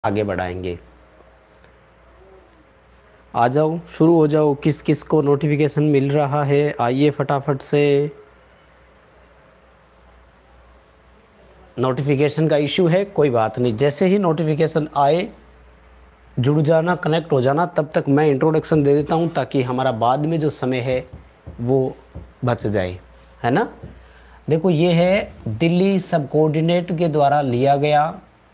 आगे बढ़ाएंगे। आ जाओ, शुरू हो जाओ। किस किस को नोटिफिकेशन मिल रहा है आइए फटाफट से। नोटिफिकेशन का इशू है, कोई बात नहीं, जैसे ही नोटिफिकेशन आए जुड़ जाना, कनेक्ट हो जाना। तब तक मैं इंट्रोडक्शन दे देता हूं ताकि हमारा बाद में जो समय है वो बच जाए, है ना। देखो, ये है दिल्ली सब कोऑर्डिनेट के द्वारा लिया गया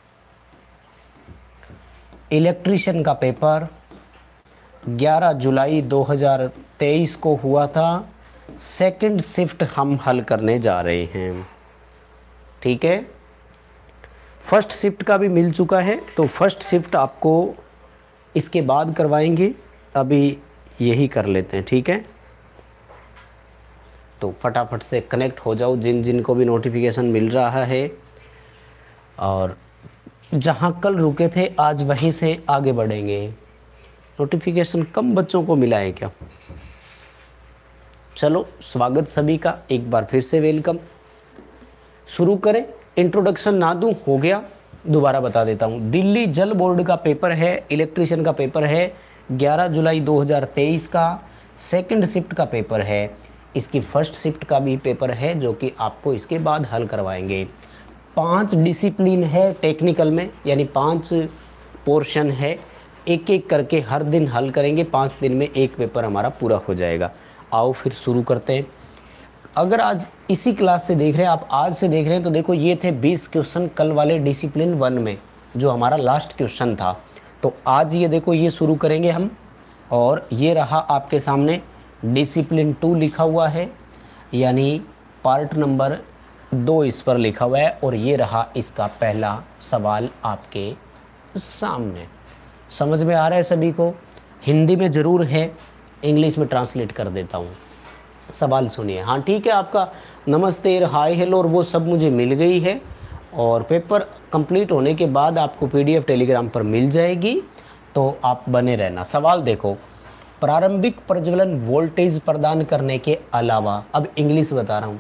इलेक्ट्रीशियन का पेपर 11 जुलाई 2023 को हुआ था। सेकंड शिफ्ट हम हल करने जा रहे हैं, ठीक है। फर्स्ट शिफ्ट का भी मिल चुका है, तो फर्स्ट शिफ्ट आपको इसके बाद करवाएंगे। अभी यही कर लेते हैं, ठीक है। तो फटाफट से कनेक्ट हो जाओ जिन जिन को भी नोटिफिकेशन मिल रहा है। और जहां कल रुके थे आज वहीं से आगे बढ़ेंगे। नोटिफिकेशन कम बच्चों को मिला है क्या? चलो, स्वागत सभी का, एक बार फिर से वेलकम। शुरू करें। इंट्रोडक्शन ना दूं, हो गया, दोबारा बता देता हूं। दिल्ली जल बोर्ड का पेपर है, इलेक्ट्रीशियन का पेपर है, 11 जुलाई 2023 का सेकंड शिफ्ट का पेपर है। इसकी फर्स्ट शिफ्ट का भी पेपर है जो कि आपको इसके बाद हल करवाएंगे। 5 डिसिप्लिन है टेक्निकल में, यानी 5 पोर्शन है, एक एक करके हर दिन हल करेंगे। 5 दिन में एक पेपर हमारा पूरा हो जाएगा। आओ फिर शुरू करते हैं। अगर आज इसी क्लास से देख रहे हैं आप, आज से देख रहे हैं, तो देखो ये थे 20 क्वेश्चन कल वाले डिसिप्लिन 1 में, जो हमारा लास्ट क्वेश्चन था। तो आज ये देखो, ये शुरू करेंगे हम। और ये रहा आपके सामने डिसिप्लिन 2 लिखा हुआ है, यानी पार्ट नंबर 2 इस पर लिखा हुआ है। और ये रहा इसका पहला सवाल आपके सामने। समझ में आ रहा है सभी को? हिंदी में ज़रूर है, इंग्लिश में ट्रांसलेट कर देता हूँ। सवाल सुनिए। हाँ ठीक है, आपका नमस्ते, हाय, हेलो और वो सब मुझे मिल गई है। और पेपर कंप्लीट होने के बाद आपको पीडीएफ टेलीग्राम पर मिल जाएगी, तो आप बने रहना। सवाल देखो, प्रारंभिक प्रज्वलन वोल्टेज प्रदान करने के अलावा, अब इंग्लिश बता रहा हूँ,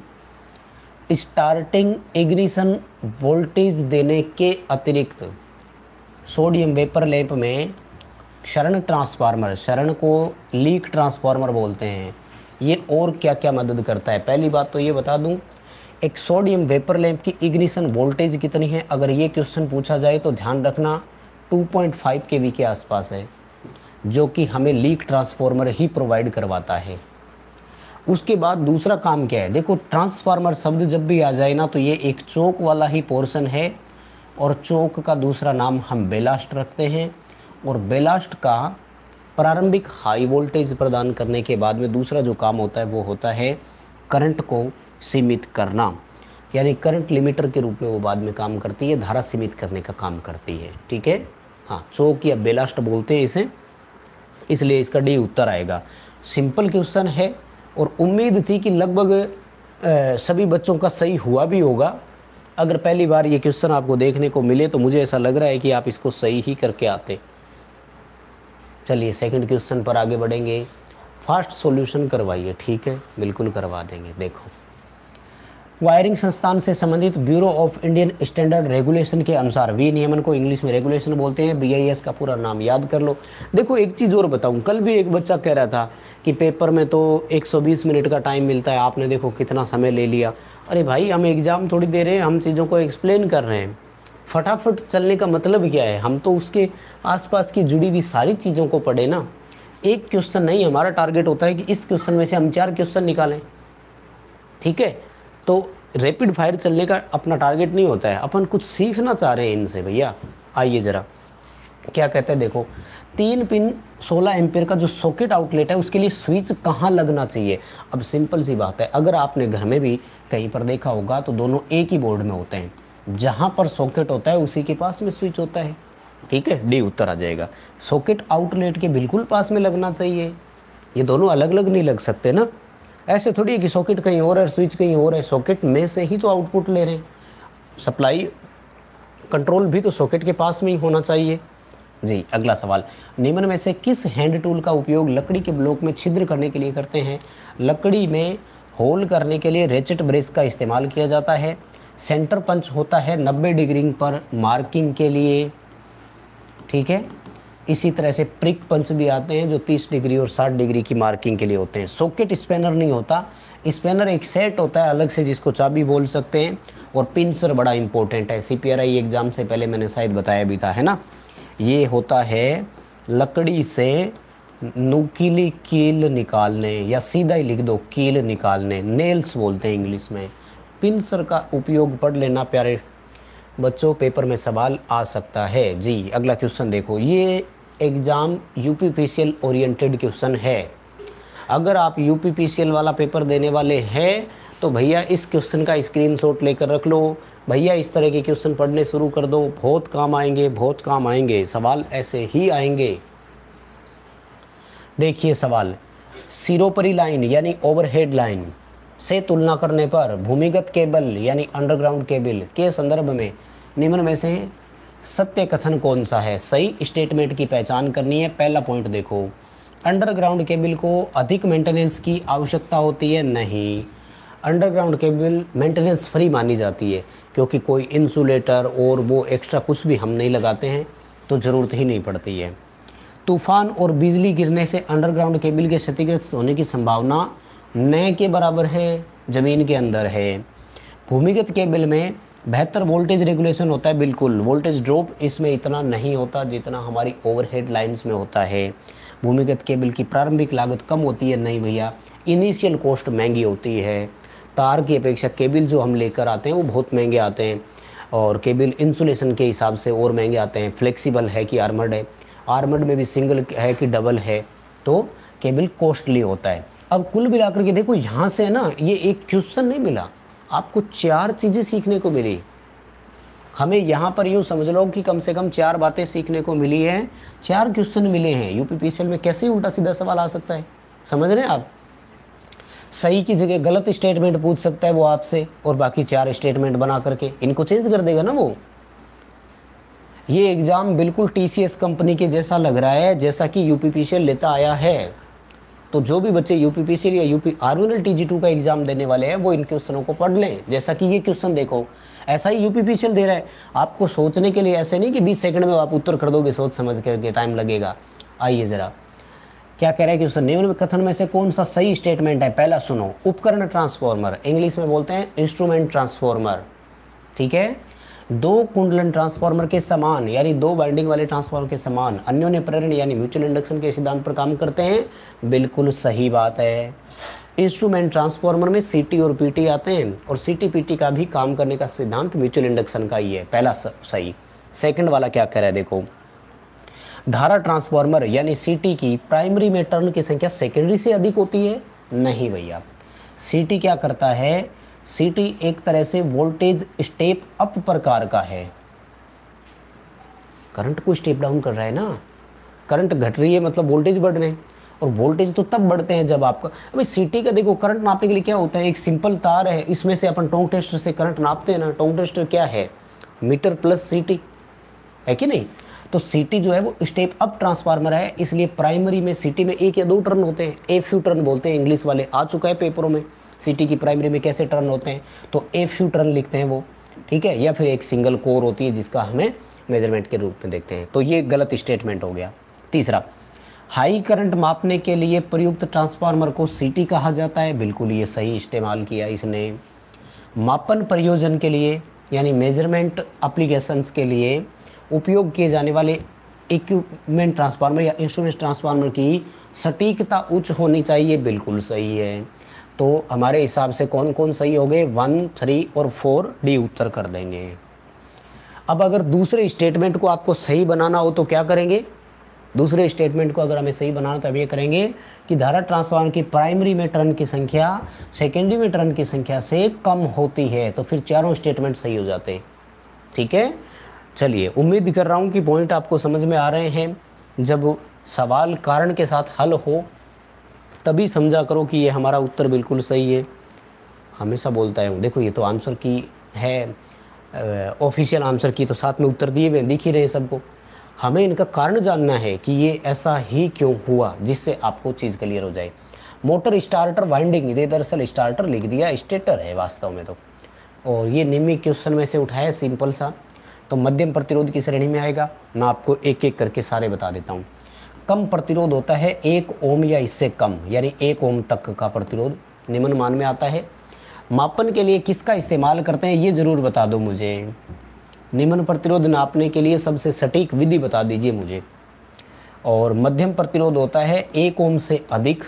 स्टार्टिंग इग्निशन वोल्टेज देने के अतिरिक्त सोडियम वेपर लैंप में शरण ट्रांसफार्मर, शरण को लीक ट्रांसफार्मर बोलते हैं, ये और क्या क्या मदद करता है। पहली बात तो ये बता दूं, एक सोडियम वेपर लैंप की इग्निशन वोल्टेज कितनी है, अगर ये क्वेश्चन पूछा जाए तो ध्यान रखना 2.5 केवी के आसपास है, जो कि हमें लीक ट्रांसफार्मर ही प्रोवाइड करवाता है। उसके बाद दूसरा काम क्या है, देखो ट्रांसफार्मर शब्द जब भी आ जाए ना, तो ये एक चौक वाला ही पोर्शन है, और चौक का दूसरा नाम हम बेलास्ट रखते हैं। और बेलास्ट का प्रारंभिक हाई वोल्टेज प्रदान करने के बाद में दूसरा जो काम होता है वो होता है करंट को सीमित करना, यानी करंट लिमिटर के रूप में वो बाद में काम करती है, धारा सीमित करने का काम करती है, ठीक है। हाँ, चौक या बेलास्ट बोलते हैं इसे, इसलिए इसका डी उत्तर आएगा। सिंपल क्वेश्चन है और उम्मीद थी कि लगभग सभी बच्चों का सही हुआ भी होगा। अगर पहली बार ये क्वेश्चन आपको देखने को मिले तो मुझे ऐसा लग रहा है कि आप इसको सही ही करके आते। चलिए सेकंड क्वेश्चन पर आगे बढ़ेंगे। फास्ट सॉल्यूशन करवाइए, ठीक है, बिल्कुल करवा देंगे। देखो, वायरिंग संस्थान से संबंधित bureau of Indian standard regulation के अनुसार, विनियमन को इंग्लिश में रेगुलेशन बोलते हैं, BIS का पूरा नाम याद कर लो। देखो एक चीज़ और बताऊं, कल भी एक बच्चा कह रहा था कि पेपर में तो 120 मिनट का टाइम मिलता है, आपने देखो कितना समय ले लिया। अरे भाई, हम एग्ज़ाम थोड़ी दे रहे हैं, हम चीज़ों को एक्सप्लेन कर रहे हैं। फटाफट चलने का मतलब क्या है, हम तो उसके आसपास की जुड़ी हुई सारी चीज़ों को पढ़े ना। एक क्वेश्चन नहीं, हमारा टारगेट होता है कि इस क्वेश्चन में से हम 4 क्वेश्चन निकालें, ठीक है। तो रैपिड फायर चलने का अपना टारगेट नहीं होता है, अपन कुछ सीखना चाह रहे हैं इनसे। भैया आइए ज़रा, क्या कहते हैं, देखो 3 पिन 16 एम्पियर का जो सॉकेट आउटलेट है उसके लिए स्विच कहाँ लगना चाहिए। अब सिंपल सी बात है, अगर आपने घर में भी कहीं पर देखा होगा तो दोनों एक ही बोर्ड में होते हैं, जहाँ पर सॉकेट होता है उसी के पास में स्विच होता है, ठीक है। डी उत्तर आ जाएगा। सॉकेट आउटलेट के बिल्कुल पास में लगना चाहिए, ये दोनों अलग अलग नहीं लग सकते ना। ऐसे थोड़ी है कि सॉकेट कहीं और है स्विच कहीं और है, सॉकेट में से ही तो आउटपुट ले रहे हैं, सप्लाई कंट्रोल भी तो सॉकेट के पास में ही होना चाहिए जी। अगला सवाल, निम्न में से किस हैंड टूल का उपयोग लकड़ी के ब्लॉक में छिद्र करने के लिए करते हैं। लकड़ी में होल करने के लिए रेचेट ब्रेस का इस्तेमाल किया जाता है। सेंटर पंच होता है 90 डिग्री पर मार्किंग के लिए। ठीक है। इसी तरह से प्रिक पंच भी आते हैं जो 30 डिग्री और 60 डिग्री की मार्किंग के लिए होते हैं। सॉकेट स्पैनर नहीं होता, स्पैनर एक सेट होता है अलग से जिसको चाबी बोल सकते हैं। और पिंसर बड़ा इंपॉर्टेंट है, CPRI एग्ज़ाम से पहले मैंने शायद बताया भी था, है ना। ये होता है लकड़ी से नुकीली कील निकालने, या सीधा ही लिख दो कील निकालने, नेल्स बोलते हैं इंग्लिश में। पिंसर का उपयोग पढ़ लेना प्यारे बच्चों, पेपर में सवाल आ सकता है जी। अगला क्वेश्चन देखो, ये एग्ज़ाम UPPCL ओरिएंटेड क्वेश्चन है। अगर आप UPPCL वाला पेपर देने वाले हैं तो भैया इस क्वेश्चन का स्क्रीनशॉट लेकर रख लो। भैया इस तरह के क्वेश्चन पढ़ने शुरू कर दो, बहुत काम आएंगे, बहुत काम आएंगे, सवाल ऐसे ही आएंगे। देखिए सवाल, सिरोपरी लाइन यानी ओवरहेड लाइन से तुलना करने पर भूमिगत केबल यानी अंडरग्राउंड केबल के संदर्भ में निम्न में से सत्य कथन कौन सा है। सही स्टेटमेंट की पहचान करनी है। पहला पॉइंट देखो, अंडरग्राउंड केबल को अधिक मेंटेनेंस की आवश्यकता होती है। नहीं, अंडरग्राउंड केबल मेंटेनेंस फ्री मानी जाती है, क्योंकि कोई इंसुलेटर और वो एक्स्ट्रा कुछ भी हम नहीं लगाते हैं तो ज़रूरत ही नहीं पड़ती है। तूफान और बिजली गिरने से अंडरग्राउंड केबल के क्षतिग्रस्त होने की संभावना न के बराबर है, ज़मीन के अंदर है। भूमिगत केबल में बेहतर वोल्टेज रेगुलेशन होता है, बिल्कुल। वोल्टेज ड्रॉप इसमें इतना नहीं होता जितना हमारी ओवरहेड लाइंस में होता है। भूमिगत केबल की प्रारंभिक लागत कम होती है। नहीं भैया, इनिशियल कॉस्ट महंगी होती है। तार की अपेक्षा केबल जो हम लेकर आते हैं वो बहुत महंगे आते हैं, और केबल इंसुलेशन के हिसाब से और महंगे आते हैं। फ्लेक्सिबल है कि आर्मर्ड है, आर्मर्ड में भी सिंगल है कि डबल है, तो केबल कॉस्टली होता है। अब कुल मिलाकर के देखो, यहाँ से है ना, ये एक क्वेश्चन नहीं मिला आपको, 4 चीज़ें सीखने को मिली हमें। यहाँ पर यूँ समझ लो कि कम से कम 4 बातें सीखने को मिली हैं, 4 क्वेश्चन मिले हैं। UPPCL में कैसे उल्टा सीधा सवाल आ सकता है, समझ रहे हैं आप। सही की जगह गलत स्टेटमेंट पूछ सकता है वो आपसे, और बाकी 4 स्टेटमेंट बना करके इनको चेंज कर देगा ना वो। ये एग्ज़ाम बिल्कुल TCS कंपनी के जैसा लग रहा है जैसा कि UPPCL लेता आया है। तो जो भी बच्चे UPPCL या UP आर्मिनल TG2 का एग्ज़ाम देने वाले हैं वो इन क्वेश्चनों को पढ़ लें। जैसा कि ये क्वेश्चन देखो, ऐसा ही UPPCL दे रहा है आपको सोचने के लिए, ऐसे नहीं कि 20 सेकंड में आप उत्तर कर दोगे, सोच समझ करके टाइम लगेगा। आइए ज़रा क्या कह रहा है क्वेश्चन, निम्न कथन में से कौन सा सही स्टेटमेंट है। पहला सुनो, उपकरण ट्रांसफॉर्मर, इंग्लिश में बोलते हैं इंस्ट्रूमेंट ट्रांसफॉर्मर, ठीक है। 2 कुंडलन ट्रांसफार्मर के समान यानी 2 वाइंडिंग वाले ट्रांसफार्मर के समान अन्योन्य प्रेरण यानी म्यूचुअल इंडक्शन के सिद्धांत पर काम करते हैं। बिल्कुल सही बात है। इंस्ट्रूमेंट ट्रांसफार्मर में CT और PT आते हैं, और CT PT का भी काम करने का सिद्धांत म्यूचुअल इंडक्शन का ही है। पहला सही। सेकंड वाला क्या कह रहा है देखो, धारा ट्रांसफार्मर यानी CT की प्राइमरी में टर्न की संख्या सेकेंडरी से अधिक होती है। नहीं भैया, CT क्या करता है, CT एक तरह से वोल्टेज स्टेप अप प्रकार का है। करंट को स्टेप डाउन कर रहा है ना, करंट घट रही है मतलब वोल्टेज बढ़ रहे हैं, और वोल्टेज तो तब बढ़ते हैं जब आपका, अभी CT का देखो करंट नापने के लिए क्या होता है, एक सिंपल तार है, इसमें से अपन टोंग टेस्टर से करंट नापते हैं ना। टोंग टेस्टर क्या है, मीटर प्लस CT है कि नहीं। तो CT जो है वो स्टेप अप ट्रांसफार्मर है, इसलिए प्राइमरी में CT में 1 या 2 टर्न होते हैं। FU टर्न बोलते हैं इंग्लिश वाले, आ चुका है पेपरों में। CT की प्राइमरी में कैसे टर्न होते हैं, तो FU टर्न लिखते हैं वो, ठीक है। या फिर एक सिंगल कोर होती है जिसका हमें मेजरमेंट के रूप में देखते हैं। तो ये गलत स्टेटमेंट हो गया। तीसरा, हाई करंट मापने के लिए प्रयुक्त ट्रांसफार्मर को CT कहा जाता है। बिल्कुल ये सही इस्तेमाल किया इसने। मापन प्रयोजन के लिए यानी मेजरमेंट एप्लीकेशंस के लिए उपयोग किए जाने वाले इक्विपमेंट ट्रांसफार्मर या इंस्ट्रूमेंट ट्रांसफार्मर की सटीकता उच्च होनी चाहिए। बिल्कुल सही है। तो हमारे हिसाब से कौन कौन सही हो गए, 1, 3 और 4 डी उत्तर कर देंगे। अब अगर दूसरे स्टेटमेंट को आपको सही बनाना हो तो क्या करेंगे, दूसरे स्टेटमेंट को अगर हमें सही बनाना तो अब ये करेंगे कि धारा ट्रांसफार्मर की प्राइमरी में टर्न की संख्या सेकेंडरी में टर्न की संख्या से कम होती है। तो फिर चारों स्टेटमेंट सही हो जाते। ठीक है, चलिए उम्मीद कर रहा हूँ कि पॉइंट आपको समझ में आ रहे हैं। जब सवाल कारण के साथ हल हो तभी समझा करो कि ये हमारा उत्तर बिल्कुल सही है। हमेशा बोलता हूँ, देखो ये तो आंसर की है, ऑफिशियल आंसर की तो साथ में उत्तर दिए हुए दिख ही रहे सबको। हमें इनका कारण जानना है कि ये ऐसा ही क्यों हुआ, जिससे आपको चीज़ क्लियर हो जाए। मोटर स्टार्टर वाइंडिंग, ये दरअसल स्टार्टर लिख दिया, स्टेटर है वास्तव में तो। और ये निम्न क्वेश्चन में से उठाया सिंपल सा, तो मध्यम प्रतिरोध की श्रेणी में आएगा। मैं आपको एक एक करके सारे बता देता हूँ। कम प्रतिरोध होता है 1 ओम या इससे कम, यानी 1 ओम तक का प्रतिरोध निम्न मान में आता है। मापन के लिए किसका इस्तेमाल करते हैं ये ज़रूर बता दो मुझे। निम्न प्रतिरोध नापने के लिए सबसे सटीक विधि बता दीजिए मुझे। और मध्यम प्रतिरोध होता है 1 ओम से अधिक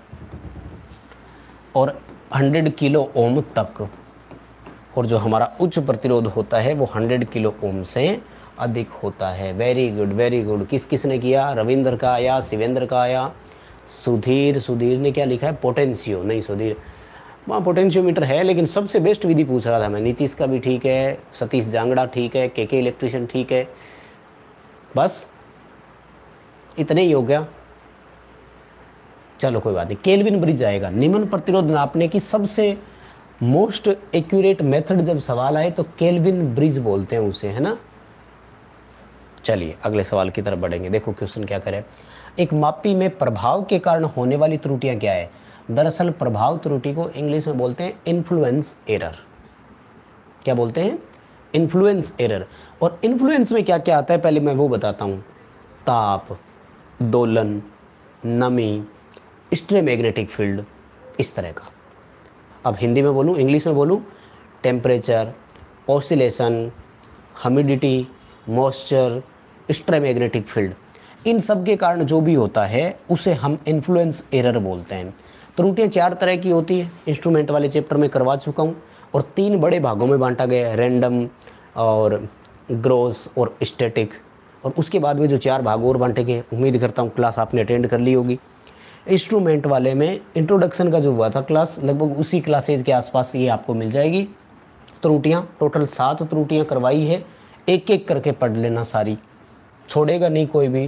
और 100 किलो ओम तक। और जो हमारा उच्च प्रतिरोध होता है वो 100 किलो ओम से अधिक होता है। Very good very good. किस किस ने किया? रविंद्र का आया, शिवेंद्र का आया, सुधीर ने क्या लिखा है? पोटेंशियो, नहीं सुधीर, वहाँ पोटेंशियोमीटर है लेकिन सबसे बेस्ट विधि पूछ रहा था मैं। नीतीश का भी ठीक है, सतीश जांगड़ा ठीक है, के इलेक्ट्रिशियन ठीक है, बस इतने ही हो गया। चलो कोई बात नहीं। केल्विन ब्रिज आएगा। निम्न प्रतिरोध नापने की सबसे मोस्ट एक्यूरेट मेथड जब सवाल आए तो केल्विन ब्रिज बोलते हैं उसे, है ना। चलिए अगले सवाल की तरफ बढ़ेंगे। देखो क्वेश्चन क्या करे। एक मापी में प्रभाव के कारण होने वाली त्रुटियां क्या है? दरअसल प्रभाव त्रुटि को इंग्लिश में बोलते हैं इन्फ्लुएंस एरर। क्या बोलते हैं? Influence error. और इन्फ्लुएंस में क्या क्या आता है पहले मैं वो बताता हूँ। ताप, दोलन, नमी, स्ट्रेमैग्नेटिक फील्ड, इस तरह का। अब हिंदी में बोलूँ, इंग्लिश में बोलूँ, temperature, oscillation, humidity, moisture, stray magnetic field, इन सब के कारण जो भी होता है उसे हम इन्फ्लुएंस एरर बोलते हैं। त्रुटियाँ 4 तरह की होती है, इंस्ट्रूमेंट वाले चैप्टर में करवा चुका हूँ, और 3 बड़े भागों में बांटा गया है, रैंडम और ग्रॉस और स्टैटिक। और उसके बाद में जो 4 भाग और बांटे गए, उम्मीद करता हूँ क्लास आपने अटेंड कर ली होगी। इंस्ट्रूमेंट वाले में इंट्रोडक्शन का जो हुआ था क्लास, लगभग उसी क्लासेज के आसपास ये आपको मिल जाएगी। त्रुटियाँ टोटल 7 त्रुटियाँ करवाई है, एक एक करके पढ़ लेना, सारी छोड़ेगा नहीं कोई भी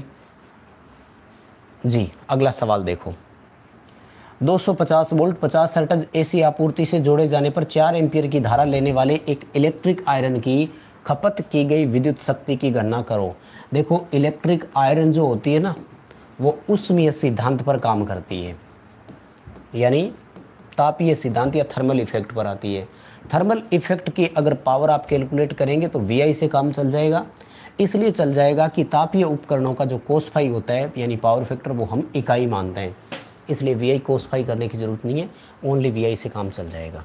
जी। अगला सवाल देखो। 250 वोल्ट 50 हर्ट्ज एसी आपूर्ति से जोड़े जाने पर 4 एम्पीयर की धारा लेने वाले एक इलेक्ट्रिक आयरन की खपत की गई विद्युत शक्ति की गणना करो। देखो इलेक्ट्रिक आयरन जो होती है ना, वो उष्मीय सिद्धांत पर काम करती है, यानी तापीय सिद्धांत या थर्मल इफेक्ट पर आती है। थर्मल इफेक्ट की अगर पावर आप कैलकुलेट करेंगे तो VI से काम चल जाएगा। इसलिए चल जाएगा कि तापीय उपकरणों का जो कोस फाई होता है यानी पावर फैक्टर, वो हम इकाई मानते हैं, इसलिए VI कोस फाई करने की ज़रूरत नहीं है, ओनली VI से काम चल जाएगा।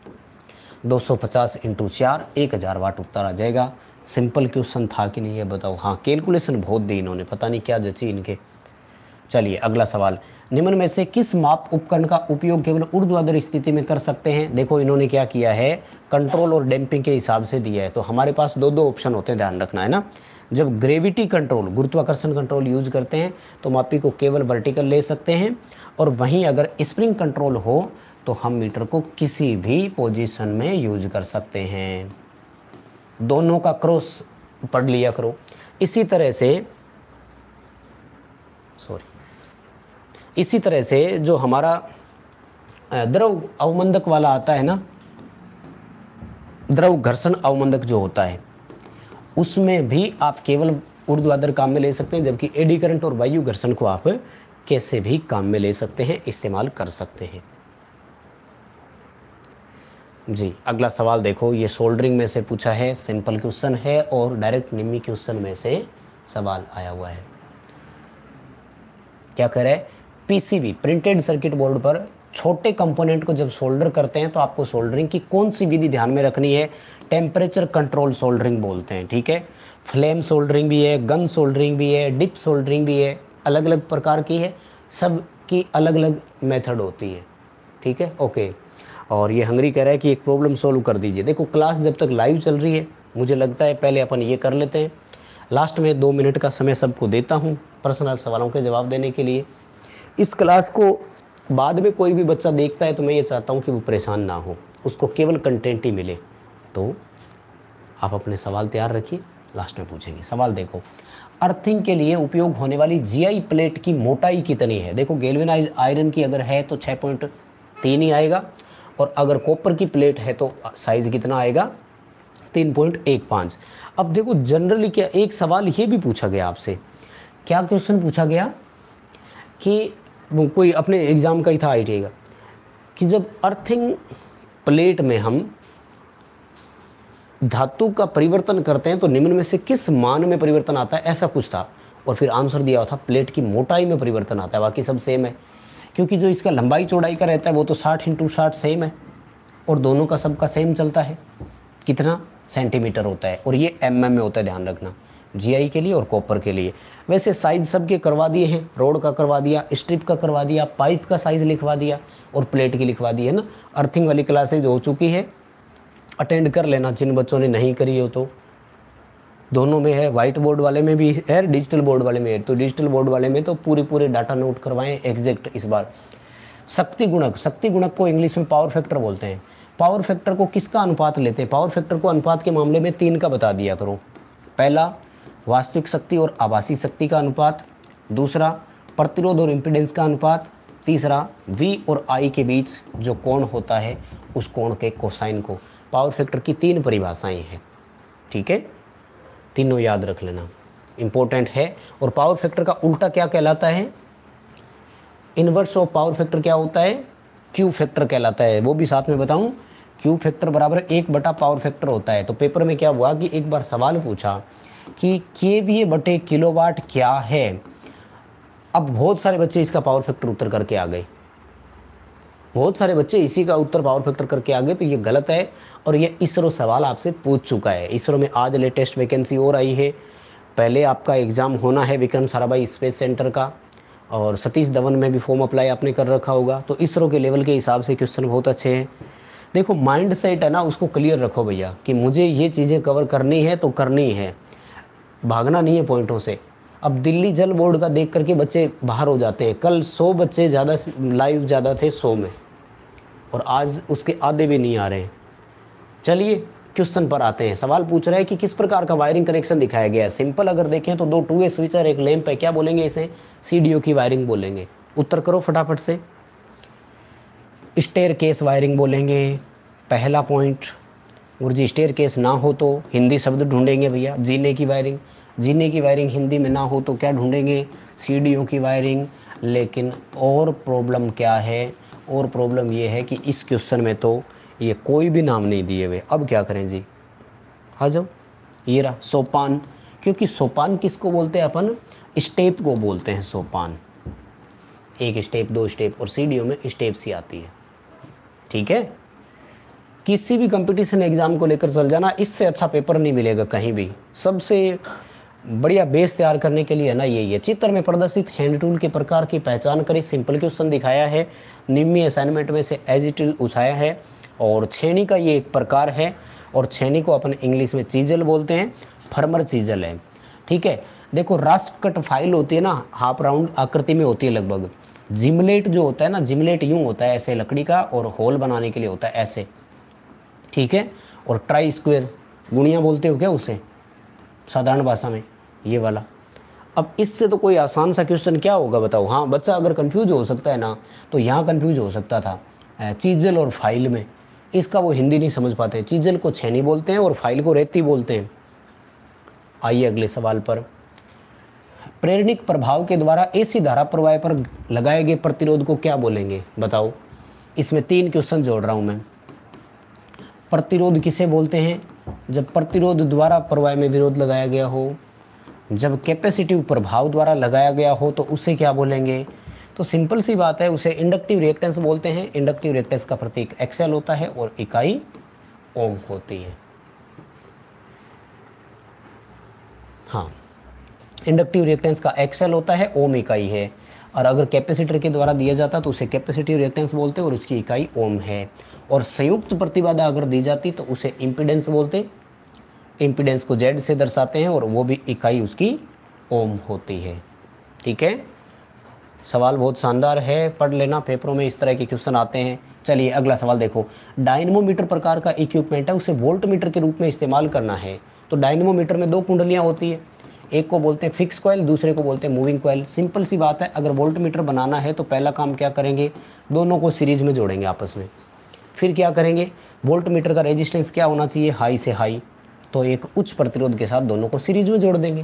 250 × 4 1000 वाट उत्तर आ जाएगा। सिंपल क्वेश्चन था कि नहीं ये बताओ। हाँ कैलकुलेशन बहुत दी इन्होंने, पता नहीं क्या जची इनके। चलिए अगला सवाल। निम्न में से किस माप उपकरण का उपयोग केवल ऊर्ध्वाधर स्थिति में कर सकते हैं? देखो इन्होंने क्या किया है, कंट्रोल और डैम्पिंग के हिसाब से दिया है। तो हमारे पास 2 ऑप्शन होते हैं, ध्यान रखना है ना। जब ग्रेविटी कंट्रोल, गुरुत्वाकर्षण कंट्रोल यूज करते हैं तो मापी को केवल वर्टिकल ले सकते हैं, और वहीं अगर स्प्रिंग कंट्रोल हो तो हम मीटर को किसी भी पोजीशन में यूज कर सकते हैं। दोनों का क्रॉस पढ़ लिया करो। इसी तरह से जो हमारा द्रव अवमंदक वाला आता है ना, द्रव घर्षण अवमंदक जो होता है, उसमें भी आप केवल ऊर्ध्वाधर काम में ले सकते हैं, जबकि एडी करंट और वायु घर्षण को आप कैसे भी काम में ले सकते हैं, इस्तेमाल कर सकते हैं जी। अगला सवाल देखो, ये सोल्डरिंग में से पूछा है, सिंपल क्वेश्चन है और डायरेक्ट निम्मी क्वेश्चन में से सवाल आया हुआ है। क्या कह रहा है? PCB प्रिंटेड सर्किट बोर्ड पर छोटे कंपोनेंट को जब सोल्डर करते हैं तो आपको सोल्डरिंग की कौन सी विधि ध्यान में रखनी है? टेम्परेचर कंट्रोल सोल्डरिंग बोलते हैं, ठीक है। फ्लेम सोल्डरिंग भी है, गन सोल्डरिंग भी है, डिप सोल्डरिंग भी है, अलग अलग प्रकार की है, सब की अलग अलग मेथड होती है, ठीक है, ओके। और ये हंगरी कह रहा है कि एक प्रॉब्लम सोल्व कर दीजिए। देखो क्लास जब तक लाइव चल रही है, मुझे लगता है पहले अपन ये कर लेते हैं। लास्ट में 2 मिनट का समय सबको देता हूँ पर्सनल सवालों के जवाब देने के लिए। इस क्लास को बाद में कोई भी बच्चा देखता है तो मैं ये चाहता हूँ कि वो परेशान ना हो, उसको केवल कंटेंट ही मिले। तो आप अपने सवाल तैयार रखिए, लास्ट में पूछेंगे। सवाल देखो, अर्थिंग के लिए उपयोग होने वाली GI प्लेट की मोटाई कितनी है? देखो गैल्वेनाइज्ड आयरन की अगर है तो 6.3 ही आएगा, और अगर कॉपर की प्लेट है तो साइज़ कितना आएगा? 3.15। अब देखो जनरली क्या एक सवाल ये भी पूछा गया आपसे, क्या क्वेश्चन पूछा गया कि वो कोई अपने एग्ज़ाम का ही था IIT का, कि जब अर्थिंग प्लेट में हम धातु का परिवर्तन करते हैं तो निम्न में से किस मान में परिवर्तन आता है, ऐसा कुछ था। और फिर आंसर दिया हुआ था प्लेट की मोटाई में परिवर्तन आता है, बाकी सब सेम है, क्योंकि जो इसका लंबाई चौड़ाई का रहता है वो तो 60 × 60 सेम है, और दोनों का सबका सेम चलता है, कितना सेंटीमीटर होता है, और ये mm में होता है, ध्यान रखना, GI के लिए और कॉपर के लिए। वैसे साइज़ सबके करवा दिए हैं, रोड का करवा दिया, स्ट्रिप का करवा दिया, पाइप का साइज़ लिखवा दिया और प्लेट की लिखवा दी है ना। अर्थिंग वाली क्लासेज हो चुकी है, अटेंड कर लेना जिन बच्चों ने नहीं करी हो तो। दोनों में है, वाइट बोर्ड वाले में भी है, डिजिटल बोर्ड वाले में है। तो डिजिटल बोर्ड वाले में तो पूरे डाटा नोट करवाएं एग्जैक्ट इस बार। शक्ति गुणक को इंग्लिश में पावर फैक्टर बोलते हैं। पावर फैक्टर को किसका अनुपात लेते हैं? पावर फैक्टर को अनुपात के मामले में 3 का बता दिया करो। पहला वास्तविक शक्ति और आभासी शक्ति का अनुपात, दूसरा प्रतिरोध और इम्पीडेंस का अनुपात, तीसरा V और I के बीच जो कोण होता है उस कोण के कोसाइन को। पावर फैक्टर की 3 परिभाषाएं हैं, ठीक है, तीनों याद रख लेना, इंपॉर्टेंट है। और पावर फैक्टर का उल्टा क्या कहलाता है? इन्वर्स ऑफ पावर फैक्टर क्या होता है? क्यू फैक्टर कहलाता है, वो भी साथ में बताऊं। क्यू फैक्टर बराबर 1 पावर फैक्टर होता है। तो पेपर में क्या हुआ कि एक बार सवाल पूछा कि kVA/किलोवाट क्या है। अब बहुत सारे बच्चे इसका पावर फैक्टर उत्तर करके आ गए, बहुत सारे बच्चे इसी का उत्तर पावर फैक्टर करके आ गए, तो ये गलत है। और ये इसरो सवाल आपसे पूछ चुका है। इसरो में आज लेटेस्ट वैकेंसी और आई है। पहले आपका एग्ज़ाम होना है विक्रम साराभाई स्पेस सेंटर का, और सतीश धवन में भी फॉर्म अप्लाई आपने कर रखा होगा। तो इसरो के लेवल के हिसाब से क्वेश्चन बहुत अच्छे हैं। देखो माइंड सेट है ना, उसको क्लियर रखो भैया कि मुझे ये चीज़ें कवर करनी है तो करनी है, भागना नहीं है पॉइंटों से। अब दिल्ली जल बोर्ड का देख करके बच्चे बाहर हो जाते हैं। कल 100 बच्चे ज़्यादा लाइव ज़्यादा थे 100 में, और आज उसके आधे भी नहीं आ रहे हैं। चलिए क्वेश्चन पर आते हैं। सवाल पूछ रहा है कि किस प्रकार का वायरिंग कनेक्शन दिखाया गया है। सिंपल अगर देखें तो 2 2-वे स्विच और एक लैंप है, क्या बोलेंगे इसे? CDO की वायरिंग बोलेंगे। उत्तर करो फटाफट से। स्टेयर केस वायरिंग बोलेंगे, पहला पॉइंट। गुरुजी स्टेयर केस ना हो तो हिंदी शब्द ढूंढेंगे भैया। जीने की वायरिंग, जीने की वायरिंग हिंदी में ना हो तो क्या ढूंढेंगे? CDO की वायरिंग। लेकिन और प्रॉब्लम क्या है? और प्रॉब्लम ये है कि इस क्वेश्चन में तो ये कोई भी नाम नहीं दिए हुए। अब क्या करें जी? आ जाओ, ये रहा सोपान। क्योंकि सोपान किसको बोलते हैं अपन? स्टेप को बोलते हैं सोपान। 1 स्टेप 2 स्टेप, और CDO में स्टेप सी आती है, ठीक है। किसी भी कंपटीशन एग्जाम को लेकर चल जाना, इससे अच्छा पेपर नहीं मिलेगा कहीं भी। सबसे बढ़िया बेस तैयार करने के लिए है ना यही है। चित्र में प्रदर्शित हैंड टूल के प्रकार की पहचान करें। सिंपल क्वेश्चन दिखाया है, निम्न असाइनमेंट में से एज इट इज उठाया है। और छेनी का ये एक प्रकार है, और छेनी को अपन इंग्लिश में चीजल बोलते हैं, फर्मर चीजल है, ठीक है। देखो रास्प कट फाइल होती है ना, हाफ राउंड आकृति में होती है लगभग। जिमलेट जो होता है ना, जिमलेट यूँ होता है ऐसे लकड़ी का, और होल बनाने के लिए होता है ऐसे, ठीक है। और ट्राई स्क्वायर गुणिया बोलते हो क्या उसे साधारण भाषा में, ये वाला। अब इससे तो कोई आसान सा क्वेश्चन क्या होगा बताओ? हाँ बच्चा अगर कंफ्यूज हो सकता है ना, तो यहाँ कंफ्यूज हो सकता था चीजल और फाइल में। इसका वो हिंदी नहीं समझ पाते। चीजल को छेनी बोलते हैं और फाइल को रेती बोलते हैं। आइए अगले सवाल पर। प्रेरणिक प्रभाव के द्वारा AC धारा प्रवाह पर लगाए गए प्रतिरोध को क्या बोलेंगे बताओ? इसमें 3 क्वेश्चन जोड़ रहा हूँ मैं। प्रतिरोध किसे बोलते हैं? जब प्रतिरोध द्वारा प्रवाह में विरोध लगाया गया हो। जब कैपेसिटिव प्रभाव द्वारा लगाया गया हो तो उसे क्या बोलेंगे? तो सिंपल सी बात है, उसे इंडक्टिव रिएक्टेंस बोलते हैं। इंडक्टिव रिएक्टेंस का प्रतीक XL होता है और इकाई ओम होती है। हाँ, इंडक्टिव रिएक्टेंस का XL होता है, ओम इकाई है। और अगर कैपेसिटर के द्वारा दिया जाता तो उसे कैपेसिटिव रिएक्टेंस बोलते और उसकी इकाई ओम है। और संयुक्त प्रतिबाधा अगर दी जाती तो उसे इम्पीडेंस बोलते। इम्पीडेंस को Z से दर्शाते हैं और वो भी इकाई उसकी ओम होती है, ठीक है। सवाल बहुत शानदार है, पढ़ लेना, पेपरों में इस तरह के क्वेश्चन आते हैं। चलिए अगला सवाल देखो। डायनेमोमीटर प्रकार का इक्विपमेंट है, उसे वोल्टमीटर के रूप में इस्तेमाल करना है। तो डायनेमोमीटर में 2 कुंडलियाँ होती है, एक को बोलते हैं फिक्स कॉइल, दूसरे को बोलते हैं मूविंग कॉइल। सिंपल सी बात है, अगर वोल्टमीटर बनाना है तो पहला काम क्या करेंगे? दोनों को सीरीज में जोड़ेंगे आपस में। फिर क्या करेंगे? वोल्टमीटर का रेजिस्टेंस क्या होना चाहिए? हाई से हाई। तो एक उच्च प्रतिरोध के साथ दोनों को सीरीज में जोड़ देंगे।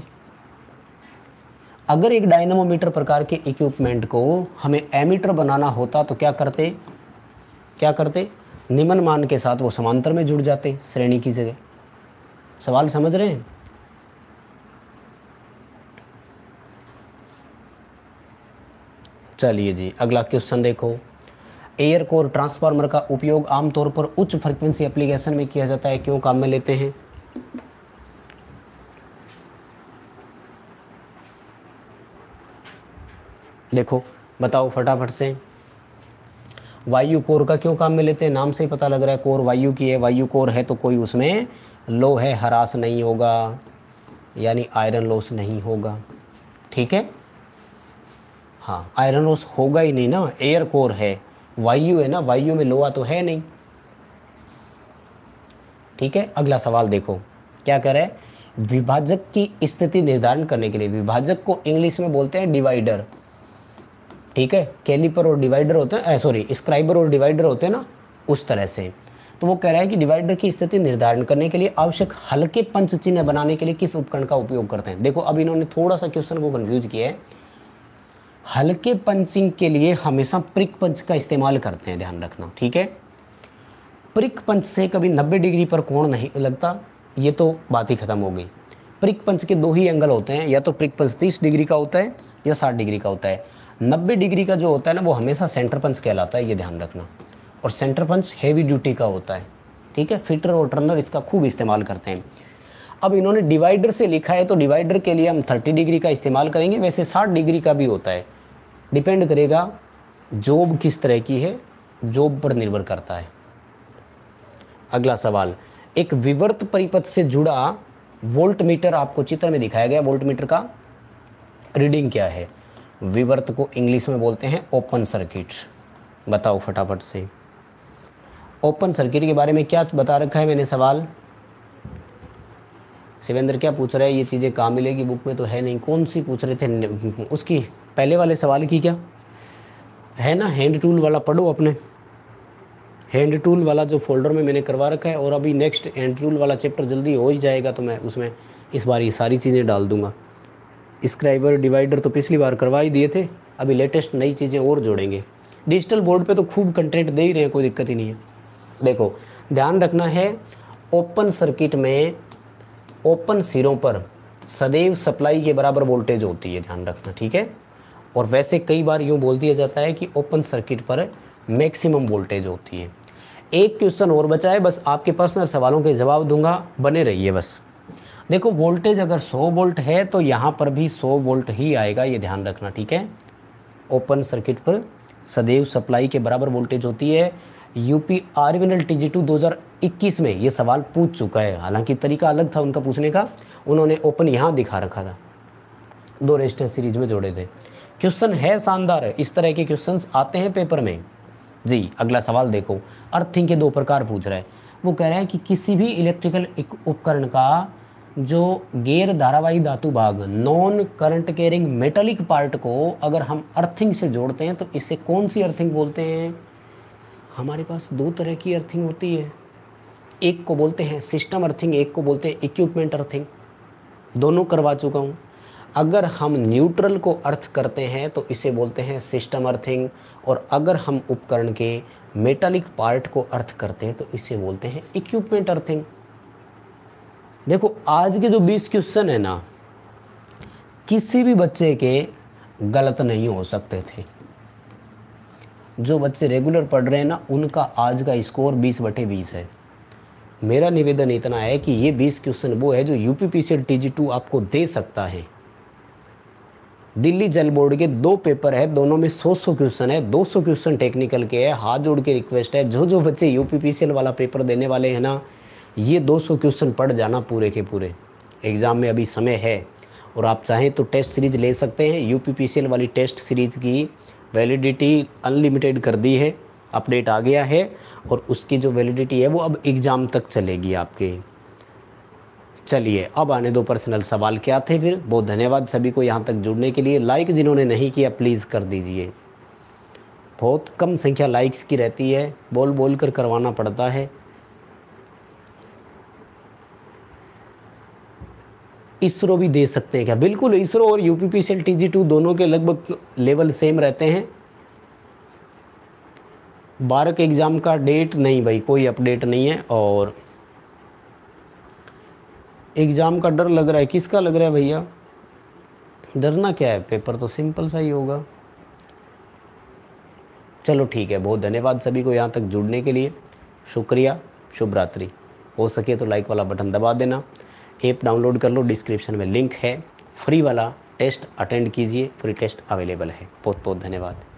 अगर एक डायनेमोमीटर प्रकार के इक्विपमेंट को हमें एमीटर बनाना होता तो क्या करते? निम्न मान के साथ वो समांतर में जुड़ जाते श्रेणी की जगह, सवाल समझ रहे हैं? चलिए जी, अगला क्वेश्चन देखो। एयर कोर ट्रांसफार्मर का उपयोग आमतौर पर उच्च फ्रीक्वेंसी एप्लीकेशन में किया जाता है, क्यों काम में लेते हैं? देखो बताओ फटाफट से। वायु कोर का क्यों काम में लेते हैं? नाम से ही पता लग रहा है कोर वायु की है, वायु कोर है तो कोई उसमें लोहे हरास नहीं होगा, यानी आयरन लॉस नहीं होगा। ठीक है, हाँ आयरन लॉस होगा ही नहीं ना, एयर कोर है, वायु है ना, वायु में लोहा तो है नहीं। ठीक है, अगला सवाल देखो क्या कह रहा है। विभाजक की स्थिति निर्धारण करने के लिए, विभाजक को इंग्लिश में बोलते हैं डिवाइडर। ठीक है, कैलिपर और डिवाइडर होते हैं, सॉरी स्क्राइबर और डिवाइडर होते हैं ना, उस तरह से। तो वो कह रहा है कि डिवाइडर की स्थिति निर्धारण करने के लिए आवश्यक हल्के पंच चिन्ह बनाने के लिए किस उपकरण का उपयोग करते हैं? देखो अब इन्होंने थोड़ा सा क्वेश्चन को कंफ्यूज किया है। हल्के पंचिंग के लिए हमेशा प्रिक पंच का इस्तेमाल करते हैं, ध्यान रखना। ठीक है, प्रिक पंच से कभी 90 डिग्री पर कोण नहीं लगता, ये तो बात ही खत्म हो गई। प्रिक पंच के दो ही एंगल होते हैं, या तो प्रिक पंच 30 डिग्री का होता है या 60 डिग्री का होता है। 90 डिग्री का जो होता है ना, वो हमेशा सेंटर पंच कहलाता है, ये ध्यान रखना। और सेंटर पंच हैवी ड्यूटी का होता है। ठीक है, फिटर और टर्नर इसका खूब इस्तेमाल करते हैं। अब इन्होंने डिवाइडर से लिखा है, तो डिवाइडर के लिए हम 30 डिग्री का इस्तेमाल करेंगे। वैसे 60 डिग्री का भी होता है, डिपेंड करेगा जॉब किस तरह की है, जॉब पर निर्भर करता है। अगला सवाल, एक विवर्त परिपथ से जुड़ा वोल्ट मीटर आपको चित्र में दिखाया गया, वोल्ट मीटर का रीडिंग क्या है? विवर्त को इंग्लिश में बोलते हैं ओपन सर्किट। बताओ फटाफट से, ओपन सर्किट के बारे में क्या बता रखा है मैंने? सवाल शिवेंद्र क्या पूछ रहा है, ये चीज़ें कहाँ मिलेगी? बुक में तो है नहीं। कौन सी पूछ रहे थे? उसकी पहले वाले सवाल की क्या है ना, हैंड टूल वाला पढ़ो अपने, हैंड टूल वाला जो फोल्डर में मैंने करवा रखा है। और अभी नेक्स्ट हैंड टूल वाला चैप्टर जल्दी हो ही जाएगा, तो मैं उसमें इस बार ये सारी चीज़ें डाल दूंगा। स्क्राइबर डिवाइडर तो पिछली बार करवा ही दिए थे, अभी लेटेस्ट नई चीज़ें और जोड़ेंगे। डिजिटल बोर्ड पे तो खूब कंटेंट दे ही रहे हैं, कोई दिक्कत ही नहीं है। देखो ध्यान रखना है, ओपन सर्किट में ओपन सिरों पर सदैव सप्लाई के बराबर वोल्टेज होती है, ध्यान रखना। ठीक है, और वैसे कई बार यूँ बोल दिया जाता है कि ओपन सर्किट पर मैक्सिमम वोल्टेज होती है। एक क्वेश्चन और बचा है, बस आपके पर्सनल सवालों के जवाब दूंगा, बने रहिए बस। देखो वोल्टेज अगर 100 वोल्ट है तो यहाँ पर भी 100 वोल्ट ही आएगा, ये ध्यान रखना। ठीक है, ओपन सर्किट पर सदैव सप्लाई के बराबर वोल्टेज होती है। यूपी आरविनल TG2 2021 में ये सवाल पूछ चुका है, हालांकि तरीका अलग था उनका पूछने का, उन्होंने ओपन यहाँ दिखा रखा था, 2 रेजिस्टेंस सीरीज में जोड़े थे। क्वेश्चन है शानदार, इस तरह के क्वेश्चंस आते हैं पेपर में जी। अगला सवाल देखो, अर्थिंग के 2 प्रकार पूछ रहा है। वो कह रहा है कि किसी भी इलेक्ट्रिकल उपकरण का जो गैर धारावाही धातु भाग, non current carrying metallic part को अगर हम अर्थिंग से जोड़ते हैं तो इसे कौन सी अर्थिंग बोलते हैं? हमारे पास 2 तरह की अर्थिंग होती है, एक को बोलते हैं सिस्टम अर्थिंग, एक को बोलते हैं इक्विपमेंट अर्थिंग। दोनों करवा चुका हूँ। अगर हम न्यूट्रल को अर्थ करते हैं तो इसे बोलते हैं सिस्टम अर्थिंग, और अगर हम उपकरण के मेटालिक पार्ट को अर्थ करते हैं तो इसे बोलते हैं इक्विपमेंट अर्थिंग। देखो आज के जो 20 क्वेश्चन है ना, किसी भी बच्चे के गलत नहीं हो सकते थे। जो बच्चे रेगुलर पढ़ रहे हैं ना, उनका आज का स्कोर 20/20 है। मेरा निवेदन इतना है कि ये 20 क्वेश्चन वो है जो यूपीपीसीएल TG2 आपको दे सकता है। दिल्ली जल बोर्ड के 2 पेपर है, दोनों में 100 क्वेश्चन है, 200 क्वेश्चन टेक्निकल के है। हाथ जोड़ के रिक्वेस्ट है, जो बच्चे यूपीपीसीएल वाला पेपर देने वाले हैं ना, ये 200 क्वेश्चन पढ़ जाना पूरे के पूरे। एग्ज़ाम में अभी समय है, और आप चाहें तो टेस्ट सीरीज़ ले सकते हैं। यूपीपीसीएल वाली टेस्ट सीरीज़ की वैलिडिटी अनलिमिटेड कर दी है, अपडेट आ गया है, और उसकी जो वैलिडिटी है वो अब एग्ज़ाम तक चलेगी आपके। चलिए अब आने दो पर्सनल सवाल क्या थे फिर। बहुत धन्यवाद सभी को यहाँ तक जुड़ने के लिए। लाइक जिन्होंने नहीं किया प्लीज़ कर दीजिए, बहुत कम संख्या लाइक्स की रहती है, बोल बोल कर करवाना पड़ता है। इसरो भी दे सकते हैं क्या? बिल्कुल, इसरो और यूपीपीसीएल TG2 दोनों के लगभग लेवल सेम रहते हैं। 12 के एग्ज़ाम का डेट नहीं भाई, कोई अपडेट नहीं है। और एग्ज़ाम का डर लग रहा है, किसका लग रहा है भैया? डरना क्या है, पेपर तो सिंपल सा ही होगा। चलो ठीक है, बहुत धन्यवाद सभी को यहाँ तक जुड़ने के लिए, शुक्रिया, शुभ रात्रि। हो सके तो लाइक वाला बटन दबा देना, ऐप डाउनलोड कर लो, डिस्क्रिप्शन में लिंक है, फ्री वाला टेस्ट अटेंड कीजिए, फ्री टेस्ट अवेलेबल है। बहुत बहुत धन्यवाद।